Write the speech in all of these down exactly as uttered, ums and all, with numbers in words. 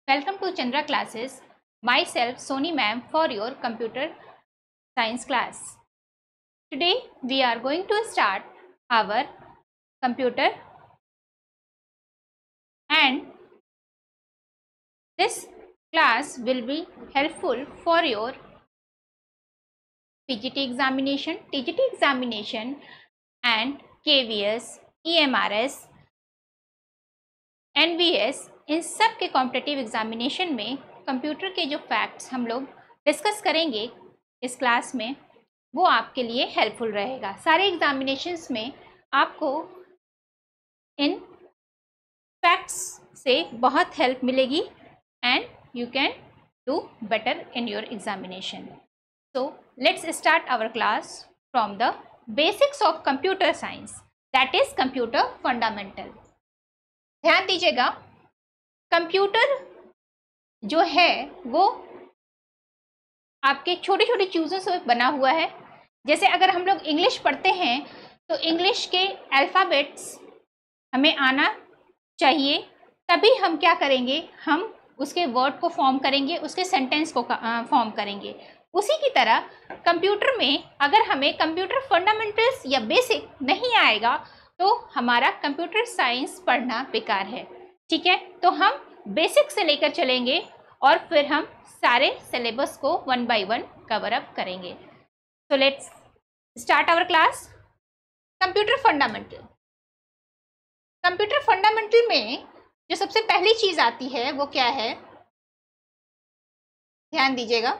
Welcome to Chandra classes. Myself Soni ma'am for your computer science class. Today we are going to start our computer, and this class will be helpful for your P G T examination, T G T examination and K V S, E M R S, N V S, इन सब के competitive examination में computer के जो facts हम लोग discuss करेंगे इस class में, वो आपके लिए हेल्पफुल रहेगा। सारे एग्जामिनेशंस में आपको इन फैक्ट्स से बहुत हेल्प मिलेगी and you can do better in your examination. So let's start our class from the basics of computer science, that is computer fundamental. ध्यान दीजिएगा, कंप्यूटर जो है वो आपके छोटे छोटे चीज़ों से बना हुआ है। जैसे अगर हम लोग इंग्लिश पढ़ते हैं तो इंग्लिश के अल्फ़ाबेट्स हमें आना चाहिए, तभी हम क्या करेंगे, हम उसके वर्ड को फॉर्म करेंगे, उसके सेंटेंस को फॉर्म करेंगे। उसी की तरह कंप्यूटर में अगर हमें कंप्यूटर फंडामेंटल्स या बेसिक नहीं आएगा तो हमारा कंप्यूटर साइंस पढ़ना बेकार है। ठीक है, तो हम बेसिक से लेकर चलेंगे और फिर हम सारे सिलेबस को one by one cover up करेंगे। So let's start our class. Computer fundamental. Computer fundamental में जो सबसे पहली चीज़ आती है वो क्या है, ध्यान दीजिएगा।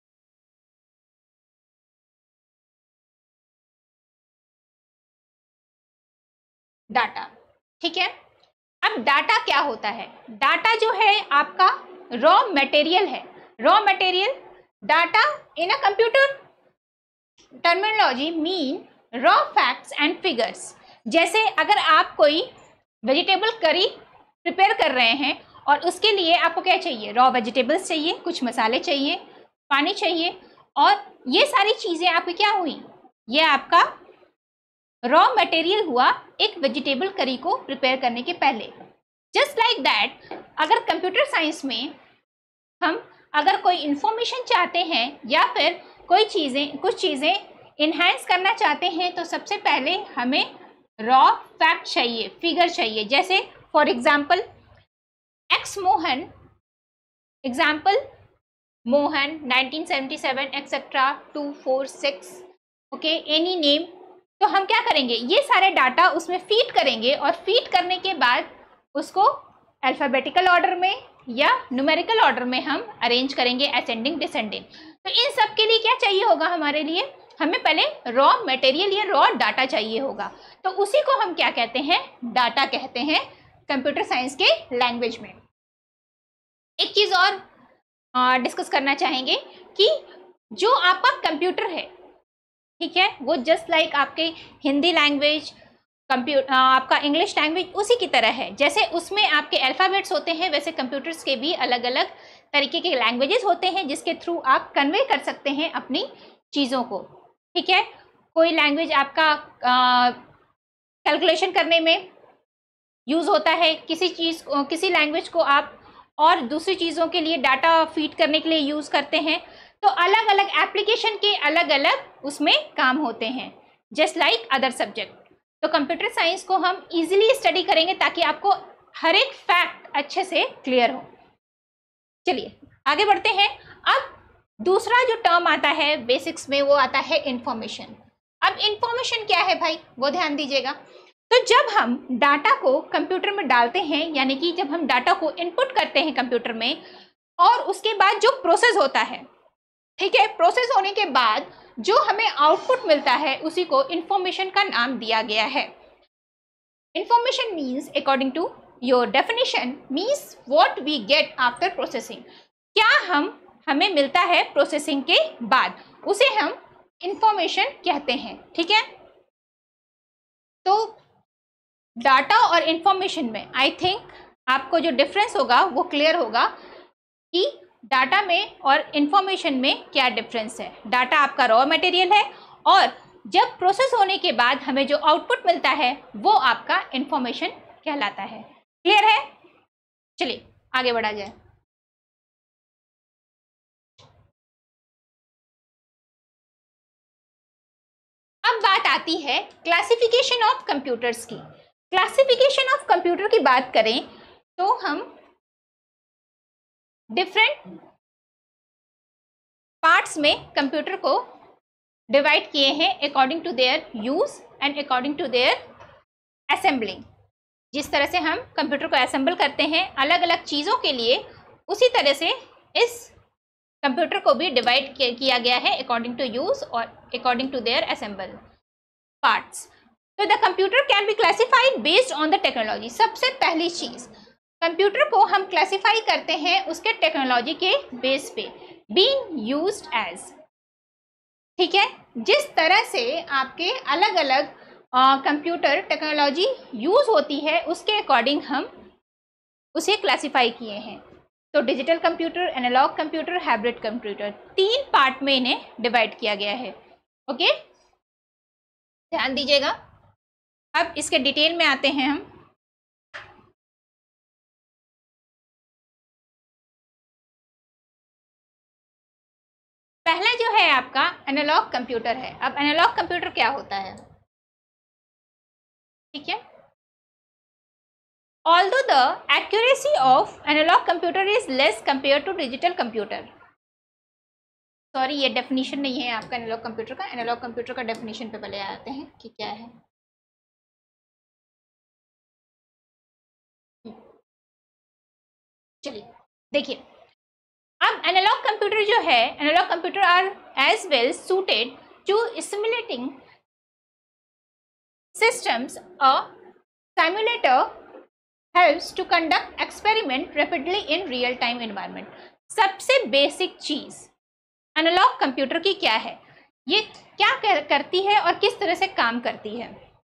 डाटा। ठीक है, अब डाटा क्या होता है? डाटा जो है आपका रॉ मटेरियल है। Raw material data in a computer terminology mean raw facts and figures. जैसे अगर आप कोई वेजिटेबल करी प्रिपेयर कर रहे हैं और उसके लिए आपको क्या चाहिए, रॉ वेजिटेबल्स चाहिए, कुछ मसाले चाहिए, पानी चाहिए, और ये सारी चीज़ें आपकी क्या हुई, ये आपका रॉ मटेरियल हुआ एक वेजिटेबल करी को प्रिपेयर करने के पहले। जस्ट लाइक दैट, अगर कंप्यूटर साइंस में हम अगर कोई इंफॉर्मेशन चाहते हैं या फिर कोई चीज़ें कुछ चीज़ें इन्हांस करना चाहते हैं तो सबसे पहले हमें रॉ फैक्ट चाहिए, फिगर चाहिए। जैसे for example X Mohan, example Mohan nineteen seventy seven etcetera two four six, okay, any name. तो हम क्या करेंगे, ये सारे डाटा उसमें फीड करेंगे और फीड करने के बाद उसको अल्फ़ाबेटिकल ऑर्डर में या न्यूमेरिकल ऑर्डर में हम अरेंज करेंगे, असेंडिंग डिसेंडिंग। तो इन सब के लिए क्या चाहिए होगा हमारे लिए, हमें पहले रॉ मटेरियल या रॉ डाटा चाहिए होगा। तो उसी को हम क्या कहते हैं, डाटा कहते हैं कंप्यूटर साइंस के लैंग्वेज में। एक चीज़ और डिस्कस करना चाहेंगे कि जो आपका कंप्यूटर है, ठीक है, वो जस्ट लाइक आपके हिंदी लैंग्वेज, कंप्यूटर आपका इंग्लिश लैंग्वेज उसी की तरह है। जैसे उसमें आपके अल्फ़ाबेट्स होते हैं, वैसे कंप्यूटर्स के भी अलग अलग तरीके के लैंग्वेजेस होते हैं जिसके थ्रू आप कन्वे कर सकते हैं अपनी चीज़ों को। ठीक है, कोई लैंग्वेज आपका कैलकुलेशन करने में यूज़ होता है, किसी चीज़ किसी लैंग्वेज को आप और दूसरी चीज़ों के लिए डाटा फीड करने के लिए यूज़ करते हैं। तो अलग अलग एप्लीकेशन के अलग अलग उसमें काम होते हैं, जस्ट लाइक अदर सब्जेक्ट। तो कंप्यूटर साइंस को हम इजीली स्टडी करेंगे ताकि आपको हर एक फैक्ट अच्छे से क्लियर हो। चलिए आगे बढ़ते हैं। अब दूसरा जो टर्म आता है बेसिक्स में वो आता है इंफॉर्मेशन। अब इंफॉर्मेशन क्या है भाई, वो ध्यान दीजिएगा। तो जब हम डाटा को कंप्यूटर में डालते हैं, यानी कि जब हम डाटा को इनपुट करते हैं कंप्यूटर में, और उसके बाद जो प्रोसेस होता है, ठीक है, प्रोसेस होने के बाद जो हमें आउटपुट मिलता है उसी को इंफॉर्मेशन का नाम दिया गया है। Information means according to your definition means what we get after processing. क्या हम हमें मिलता है प्रोसेसिंग के बाद, उसे हम इंफॉर्मेशन कहते हैं। ठीक है, तो डाटा और इंफॉर्मेशन में आई थिंक आपको जो डिफरेंस होगा वो क्लियर होगा कि डाटा में और इंफॉर्मेशन में क्या डिफरेंस है। डाटा आपका रॉ मटेरियल है और जब प्रोसेस होने के बाद हमें जो आउटपुट मिलता है वो आपका इंफॉर्मेशन कहलाता है। क्लियर है? चलिए आगे बढ़ा जाए। आती है क्लासिफिकेशन ऑफ कंप्यूटर्स की। क्लासिफिकेशन ऑफ कंप्यूटर की बात करें तो हम डिफरेंट पार्ट्स में कंप्यूटर को डिवाइड किए हैं according to their use and according to their assembling. जिस तरह से हम कंप्यूटर को असेंबल करते हैं अलग अलग चीज़ों के लिए, उसी तरह से इस कंप्यूटर को भी डिवाइड किया गया है अकॉर्डिंग टू यूज और according to their assemble parts. तो the computer can be classified based on the technology. सबसे पहली चीज, कंप्यूटर को हम क्लासिफाई करते हैं उसके टेक्नोलॉजी के बेस पे, बीइंग यूज्ड एज। ठीक है, जिस तरह से आपके अलग अलग कंप्यूटर टेक्नोलॉजी यूज होती है उसके अकॉर्डिंग हम उसे क्लासिफाई किए हैं। तो digital computer, analog computer, hybrid computer, तीन पार्ट में इन्हें डिवाइड किया गया है। ओके, ध्यान दीजिएगा। अब इसके डिटेल में आते हैं हम। पहला जो है आपका एनालॉग कंप्यूटर है। अब एनालॉग कंप्यूटर क्या होता है? ठीक है, although the accuracy of analog computer is less compared to digital computer। Sorry, ये डेफिनेशन नहीं है आपका एनालॉग कंप्यूटर का। एनालॉग कंप्यूटर का डेफिनेशन पे पहले आते हैं कि क्या है। चलिए देखिए, अब एनालॉग कंप्यूटर जो है, analog computer are as well suited to simulating systems. A simulator helps to conduct experiment rapidly in real time environment. सबसे बेसिक चीज एनालॉग कंप्यूटर की क्या है, ये क्या कर, करती है और किस तरह से काम करती है,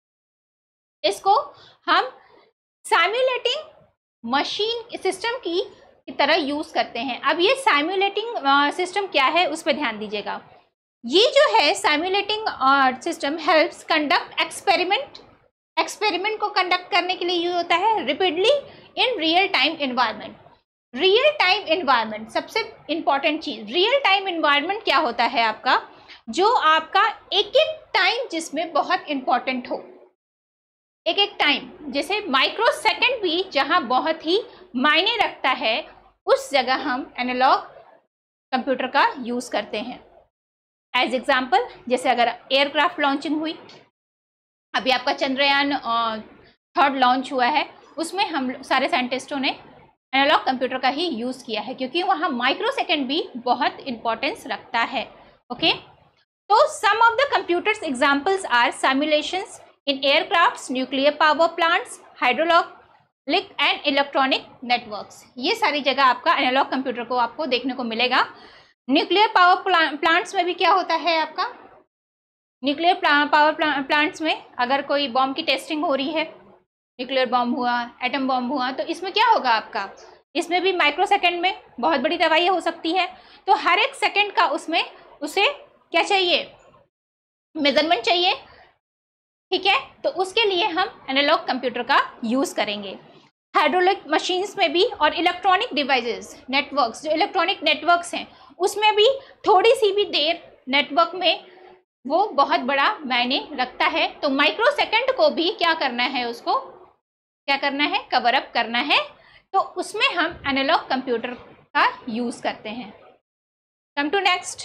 इसको हम सिमुलेटिंग मशीन सिस्टम की की तरह यूज करते हैं। अब ये सिमुलेटिंग सिस्टम क्या है उस पर ध्यान दीजिएगा। ये जो है simulating system helps conduct experiment. Experiment को कंडक्ट करने के लिए यूज होता है repeatedly in real time environment. Real time environment सबसे इंपॉर्टेंट चीज। रियल टाइम एनवायरनमेंट क्या होता है आपका, जो आपका एक एक टाइम जिसमें बहुत इंपॉर्टेंट हो। एक एक टाइम जैसे माइक्रो सेकेंड भी जहां बहुत ही मायने रखता है, उस जगह हम एनालॉग कंप्यूटर का यूज करते हैं। एज एग्जाम्पल, जैसे अगर एयरक्राफ्ट लॉन्चिंग हुई, अभी आपका चंद्रयान थर्ड लॉन्च हुआ है, उसमें हम सारे साइंटिस्टों ने एनालॉग कंप्यूटर का ही यूज किया है, क्योंकि वहाँ माइक्रो सेकेंड भी बहुत इंपॉर्टेंस रखता है। ओके, तो some of the computers examples are simulations in aircrafts, nuclear power plants, hydraulic and electronic networks. ये सारी जगह आपका एनालॉग कंप्यूटर को आपको देखने को मिलेगा। न्यूक्लियर पावर प्लांट्स में भी क्या होता है आपका, न्यूक्लियर पावर प्लांट्स में अगर कोई बॉम्ब की टेस्टिंग हो रही है, न्यूक्लियर बॉम्ब हुआ, एटम बॉम्ब हुआ, तो इसमें क्या होगा आपका, इसमें भी माइक्रो सेकेंड में बहुत बड़ी तबाही हो सकती है। तो हर एक सेकेंड का उसमें उसे क्या चाहिए, मेजरमेंट चाहिए। ठीक है, तो उसके लिए हम एनालॉग कंप्यूटर का यूज करेंगे। हाइड्रोलिक मशीन्स में भी और इलेक्ट्रॉनिक डिवाइसेस, नेटवर्क्स, जो इलेक्ट्रॉनिक नेटवर्क्स हैं उसमें भी थोड़ी सी भी देर नेटवर्क में वो बहुत बड़ा मायने रखता है। तो माइक्रो सेकेंड को भी क्या करना है, उसको क्या करना है, कवर अप करना है। तो उसमें हम एनालॉग कंप्यूटर का यूज करते हैं। कम टू नेक्स्ट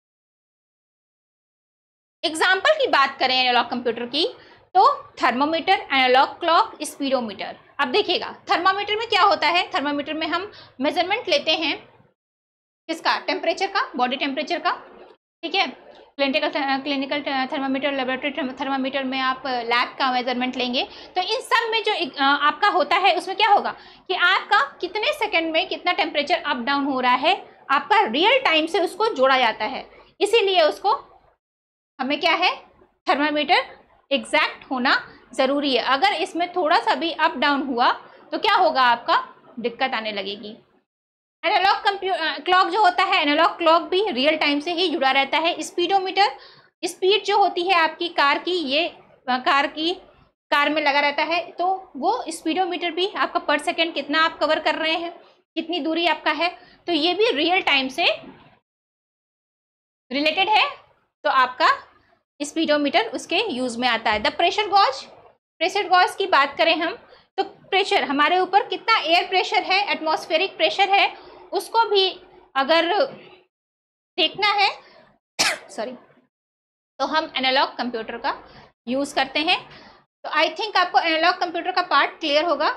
एग्जाम्पल की बात करें एनालॉग कंप्यूटर की, तो थर्मोमीटर, एनालॉग क्लॉक, स्पीडोमीटर। अब देखिएगा, थर्मामीटर में क्या होता है, थर्मामीटर में हम मेजरमेंट लेते हैं किसका, टेम्परेचर का, बॉडी टेम्परेचर का। ठीक है, clinical clinical thermometer, laboratory thermometer में आप लैब का मेजरमेंट लेंगे। तो इन सब में जो आपका होता है उसमें क्या होगा कि आपका कितने सेकंड में कितना टेम्परेचर अप डाउन हो रहा है, आपका रियल टाइम से उसको जोड़ा जाता है। इसीलिए उसको हमें क्या है, थर्मामीटर एग्जैक्ट होना ज़रूरी है। अगर इसमें थोड़ा सा भी अप डाउन हुआ तो क्या होगा, आपका दिक्कत आने लगेगी। एनालॉग कंप्यूटर क्लॉक जो होता है, एनालॉग क्लॉक भी रियल टाइम से ही जुड़ा रहता है। स्पीडोमीटर, स्पीड जो होती है आपकी कार की, ये कार की कार में लगा रहता है, तो वो स्पीडोमीटर भी आपका पर सेकंड कितना आप कवर कर रहे हैं, कितनी दूरी आपका है, तो ये भी रियल टाइम से रिलेटेड है। तो आपका स्पीडोमीटर उसके यूज में आता है। The pressure gauge, pressure gauge की बात करें हम तो प्रेशर, हमारे ऊपर कितना एयर प्रेशर है, एटमॉस्फेरिक प्रेशर है, उसको भी अगर देखना है सॉरी तो हम एनालॉग कंप्यूटर का यूज करते हैं। तो आई थिंक आपको एनालॉग कंप्यूटर का पार्ट क्लियर होगा।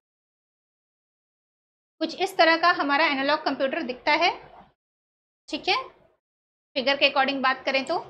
कुछ इस तरह का हमारा एनालॉग कंप्यूटर दिखता है, ठीक है, फिगर के अकॉर्डिंग बात करें तो।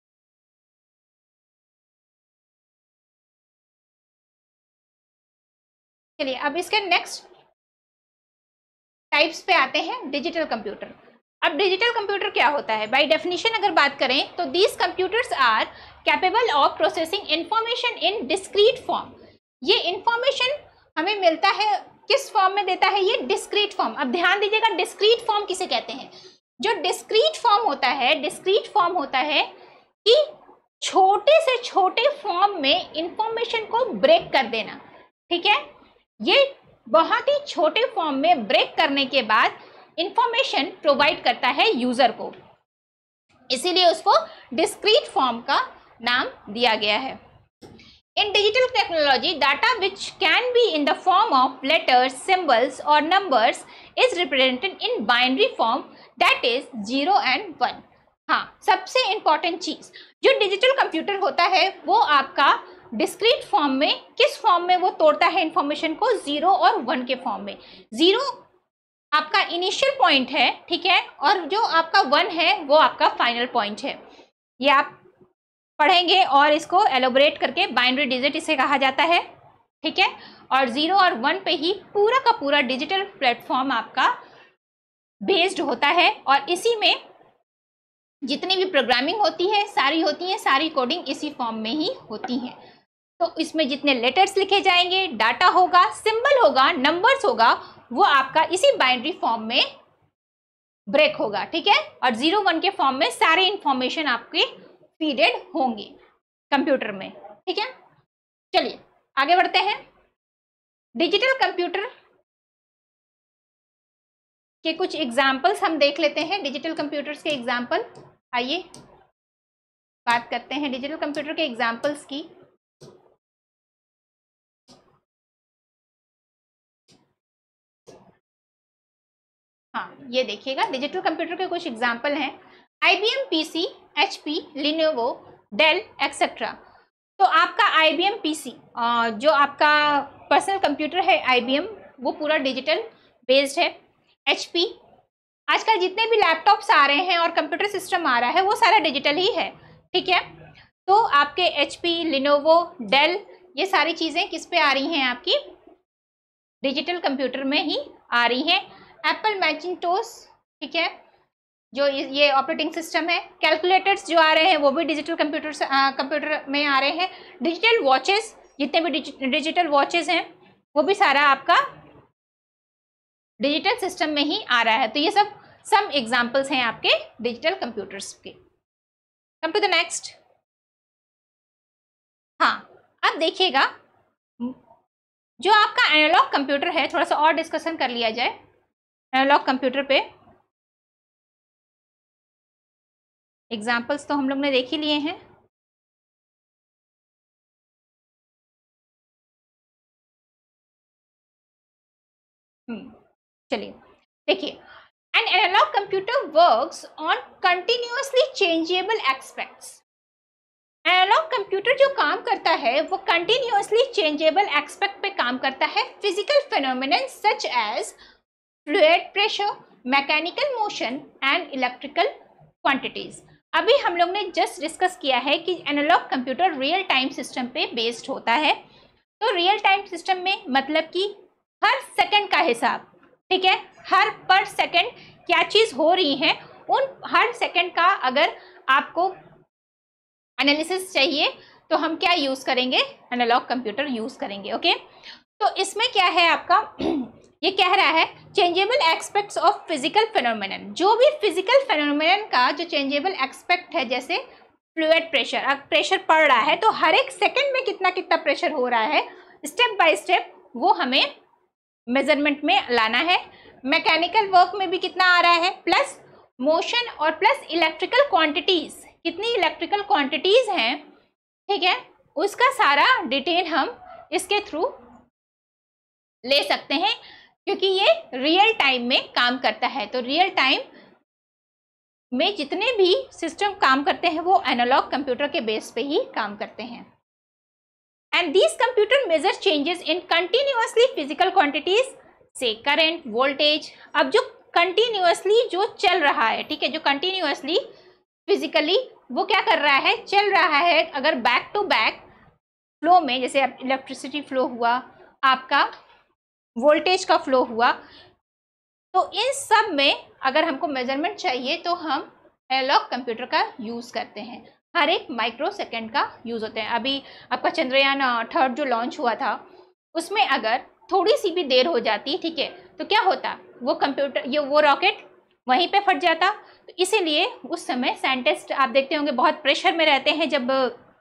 चलिए अब इसके नेक्स्ट टाइप्स पे आते हैं, डिजिटल कंप्यूटर। अब डिजिटल कंप्यूटर क्या होता है? बाय डेफिनेशन अगर बात करें तो these computers are capable of processing information in discrete form. ये इंफॉर्मेशन हमें मिलता है किस फॉर्म में देता है? ये डिस्क्रीट फॉर्म। अब ध्यान दीजिएगा, डिस्क्रीट फॉर्म किसे कहते हैं? जो डिस्क्रीट फॉर्म होता है, डिस्क्रीट फॉर्म होता है कि छोटे से छोटे फॉर्म में इंफॉर्मेशन को ब्रेक कर देना, ठीक है। ये बहुत ही छोटे फॉर्म में ब्रेक करने के बाद इंफॉर्मेशन प्रोवाइड करता है यूजर को, इसीलिए उसको डिस्क्रीट फॉर्म का नाम दिया गया है। In digital technology, data which can be in the form of letters, symbols or numbers is represented in binary form, that is zero and one. हाँ, सबसे इम्पॉर्टेंट चीज, जो डिजिटल कंप्यूटर होता है वो आपका डिस्क्रीट फॉर्म में, किस फॉर्म में वो तोड़ता है इंफॉर्मेशन को? जीरो और वन के फॉर्म में। जीरो आपका इनिशियल पॉइंट है, ठीक है, और जो आपका वन है वो आपका फाइनल पॉइंट है। ये आप पढ़ेंगे और इसको एलोबरेट करके बाइनरी डिजिट इसे कहा जाता है, ठीक है। और जीरो और वन पे ही पूरा का पूरा डिजिटल प्लेटफॉर्म आपका बेस्ड होता है, और इसी में जितनी भी प्रोग्रामिंग होती है सारी होती है, सारी कोडिंग इसी फॉर्म में ही होती है। तो इसमें जितने लेटर्स लिखे जाएंगे, डाटा होगा, सिंबल होगा, नंबर्स होगा, वो आपका इसी बाइनरी फॉर्म में ब्रेक होगा, ठीक है। और जीरो वन के फॉर्म में सारी इंफॉर्मेशन आपके फीडेड होंगे कंप्यूटर में, ठीक है। चलिए आगे बढ़ते हैं। डिजिटल कंप्यूटर के कुछ एग्जाम्पल्स हम देख लेते हैं। डिजिटल कंप्यूटर्स के एग्जाम्पल, आइए बात करते हैं डिजिटल कंप्यूटर के एग्जाम्पल्स की। हाँ, ये देखिएगा डिजिटल कंप्यूटर के कुछ एग्जाम्पल हैं। IBM PC, HP, Lenovo, Dell etcetera. तो आपका आईबीएम पीसी जो आपका पर्सनल कंप्यूटर है आईबीएम, वो पूरा डिजिटल बेस्ड है। एचपी, आजकल जितने भी लैपटॉप्स आ रहे हैं और कंप्यूटर सिस्टम आ रहा है वो सारा डिजिटल ही है, ठीक है। तो आपके एचपी, लिनोवो, डेल, ये सारी चीज़ें किस पे आ रही हैं? आपकी डिजिटल कंप्यूटर में ही आ रही हैं। एप्पल मैकिंटोश, ठीक है, जो ये ऑपरेटिंग सिस्टम है। कैलकुलेटर्स जो आ रहे हैं वो भी डिजिटल कंप्यूटर कंप्यूटर में आ रहे हैं। डिजिटल वॉचेस, जितने भी डिजिटल वॉचेस हैं वो भी सारा आपका डिजिटल सिस्टम में ही आ रहा है। तो ये सब सम एग्जांपल्स हैं आपके डिजिटल कंप्यूटर्स के। Come to the next. हाँ, अब देखिएगा जो आपका एनालॉग कंप्यूटर है, थोड़ा सा और डिस्कशन कर लिया जाए एनालॉग कंप्यूटर पे। एग्जाम्पल्स तो हम लोग ने देख ही लिए हैं। हम्म चलिए देखिए, an analog computer works on continuously changeable aspects. Analog computer जो काम करता है वो कंटिन्यूअसली चेंजेबल एस्पेक्ट पे काम करता है। Physical phenomenon such as fluid pressure, mechanical motion and electrical quantities. अभी हम लोग ने जस्ट डिस्कस किया है कि analog computer real time system पे बेस्ड होता है। तो रियल टाइम सिस्टम में मतलब कि हर सेकंड का हिसाब, ठीक है, हर पर सेकंड क्या चीज़ हो रही है, उन हर सेकंड का अगर आपको एनालिसिस चाहिए तो हम क्या यूज़ करेंगे? एनालॉग कंप्यूटर यूज़ करेंगे। ओके, तो इसमें क्या है आपका ये कह रहा है changeable aspects of physical phenomenon. जो भी फिजिकल फेनोमेनन का जो चेंजेबल एस्पेक्ट है, जैसे फ्लूइड प्रेशर, अब प्रेशर पड़ रहा है तो हर एक सेकंड में कितना कितना प्रेशर हो रहा है, स्टेप बाय स्टेप वो हमें मेजरमेंट में लाना है। मैकेनिकल वर्क में भी कितना आ रहा है, प्लस मोशन और प्लस इलेक्ट्रिकल क्वांटिटीज कितनी इलेक्ट्रिकल क्वांटिटीज हैं, ठीक है, उसका सारा डिटेल हम इसके थ्रू ले सकते हैं, क्योंकि ये रियल टाइम में काम करता है। तो रियल टाइम में जितने भी सिस्टम काम करते हैं वो एनालॉग कंप्यूटर के बेस पे ही काम करते हैं। And these computer measure changes in continuously physical quantities से करंट, वोल्टेज। अब जो कंटिन्यूअसली जो चल रहा है, ठीक है, जो कंटिन्यूअसली फिजिकली वो क्या कर रहा है, चल रहा है। अगर बैक टू बैक फ्लो में, जैसे इलेक्ट्रिसिटी फ्लो हुआ, आपका वोल्टेज का फ्लो हुआ, तो इन सब में अगर हमको मेजरमेंट चाहिए तो हम एनालॉग कंप्यूटर का यूज़ करते हैं। हर एक माइक्रो सेकेंड का यूज़ होता है। अभी आपका चंद्रयान थर्ड जो लॉन्च हुआ था, उसमें अगर थोड़ी सी भी देर हो जाती, ठीक है, तो क्या होता, वो कंप्यूटर ये वो रॉकेट वहीं पे फट जाता। तो इसीलिए उस समय साइंटिस्ट, आप देखते होंगे, बहुत प्रेशर में रहते हैं। जब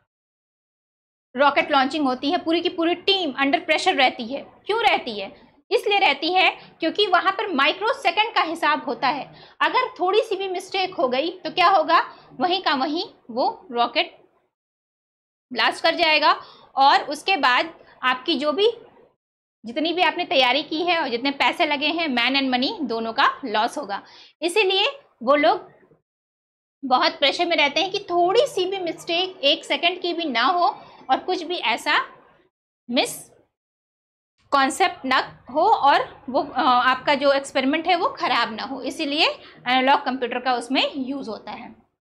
रॉकेट लॉन्चिंग होती है, पूरी की पूरी टीम अंडर प्रेशर रहती है। क्यों रहती है? इसलिए रहती है क्योंकि वहां पर माइक्रो सेकंड का हिसाब होता है। अगर थोड़ी सी भी मिस्टेक हो गई तो क्या होगा, वहीं का वहीं वो रॉकेट ब्लास्ट कर जाएगा, और उसके बाद आपकी जो भी जितनी भी आपने तैयारी की है और जितने पैसे लगे हैं, मैन एंड मनी दोनों का लॉस होगा। इसीलिए वो लोग बहुत प्रेशर में रहते हैं कि थोड़ी सी भी मिस्टेक एक सेकंड की भी ना हो और कुछ भी ऐसा मिस कॉन्सेप्ट ना हो और वो आपका जो एक्सपेरिमेंट है वो खराब ना हो। इसीलिए एनालॉग कंप्यूटर का उसमें यूज होता है।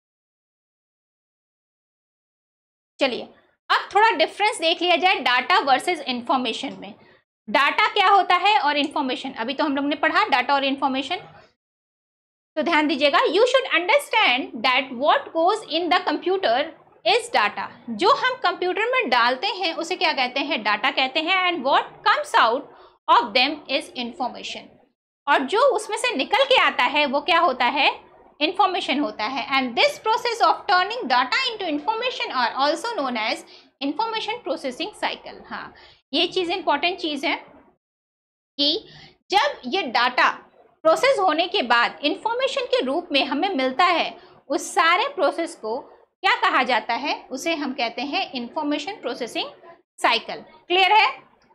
चलिए अब थोड़ा डिफरेंस देख लिया जाए डाटा वर्सेस इंफॉर्मेशन में। डाटा क्या होता है और इंफॉर्मेशन, अभी तो हम लोग ने पढ़ा डाटा और इंफॉर्मेशन। तो ध्यान दीजिएगा, you should understand that what goes in the computer is data. जो हम कंप्यूटर में डालते हैं उसे क्या कहते हैं, डाटा कहते हैं। And what comes out of them is information. और जो उसमें से निकल के आता है वो क्या होता है, इंफॉर्मेशन होता है। And this process of turning data into information are also known as information processing cycle. हाँ, ये चीज़ इंपॉर्टेंट चीज़ है कि जब ये डाटा प्रोसेस होने के बाद इंफॉर्मेशन के रूप में हमें मिलता है, उस सारे प्रोसेस को क्या कहा जाता है, उसे हम कहते हैं इंफॉर्मेशन प्रोसेसिंग साइकिल। क्लियर है?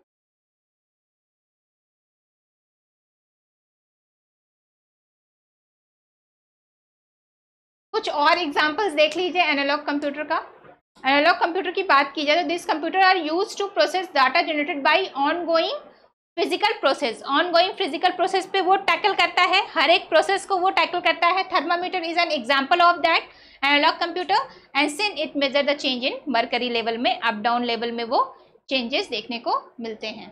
कुछ और एग्जांपल्स देख लीजिए एनालॉग कंप्यूटर का। एनालॉग कंप्यूटर की बात की जाए तो this computer are used to process data generated by ongoing physical process. Ongoing physical process पे वो टैकल करता है, हर एक प्रोसेस को वो टैकल करता है। Thermometer is an example of that analog computer. And since it measure the change in mercury level में, अप डाउन लेवल में वो चेंजेस देखने को मिलते हैं।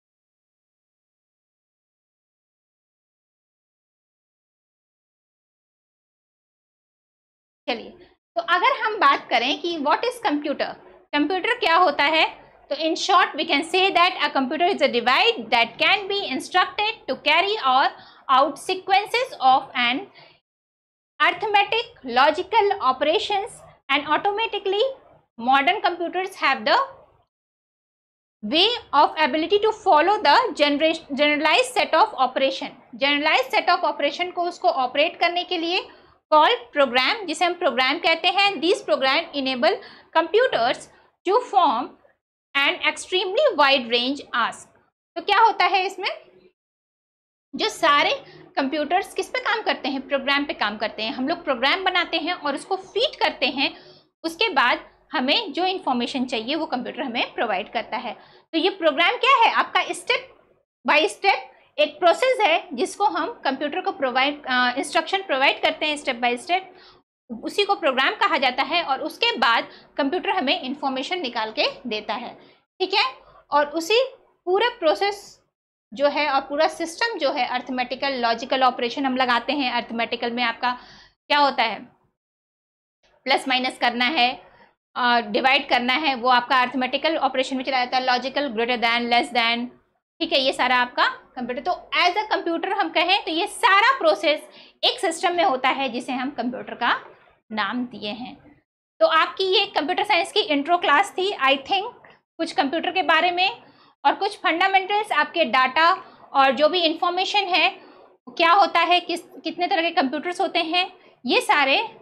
चलिए, तो अगर हम बात करें कि व्हाट इज कंप्यूटर, कंप्यूटर क्या होता है, तो in short we can say that a computer is a device that can be instructed to carry or out sequences of an arithmetic logical operations, and automatically modern computers have the way of ability to follow the generalized set of operation। generalized set of operation को उसको operate करने के लिए called program, जिसे हम program कहते हैं। these program enable computers to form and extremely wide range ask. तो क्या होता है इसमें, जो सारे कंप्यूटर्स किस पे काम करते हैं, प्रोग्राम पे काम करते हैं। हम लोग प्रोग्राम बनाते हैं और उसको फीड करते हैं, उसके बाद हमें जो इंफॉर्मेशन चाहिए वो कंप्यूटर हमें प्रोवाइड करता है। तो ये प्रोग्राम क्या है, आपका स्टेप बाय स्टेप एक प्रोसेस है जिसको हम कंप्यूटर को प्रोवाइड इंस्ट्रक्शन प्रोवाइड करते हैं स्टेप बाय स्टेप, उसी को प्रोग्राम कहा जाता है। और उसके बाद कंप्यूटर हमें इंफॉर्मेशन निकाल के देता है, ठीक है। और उसी पूरे प्रोसेस जो है और पूरा सिस्टम जो है, अर्थमेटिकल लॉजिकल ऑपरेशन हम लगाते हैं। अर्थमेटिकल में आपका क्या होता है, प्लस माइनस करना है, डिवाइड करना है, वो आपका अर्थमेटिकल ऑपरेशन में चला जाता है। Logical greater than, less than, ठीक है, ये सारा आपका कंप्यूटर। तो एज अ कंप्यूटर हम कहें तो ये सारा प्रोसेस एक सिस्टम में होता है जिसे हम कंप्यूटर का नाम दिए हैं। तो आपकी ये कंप्यूटर साइंस की इंट्रो क्लास थी। आई थिंक कुछ कंप्यूटर के बारे में और कुछ फंडामेंटल्स, आपके डाटा और जो भी इंफॉर्मेशन है क्या होता है, किस कितने तरह के कंप्यूटर्स होते हैं, ये सारे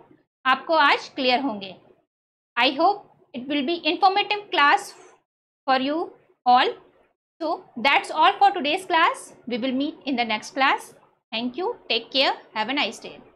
आपको आज क्लियर होंगे। I hope it will be informative class for you all. So that's all for today's class. We will meet in the next class. Thank you. Take care. Have a nice day.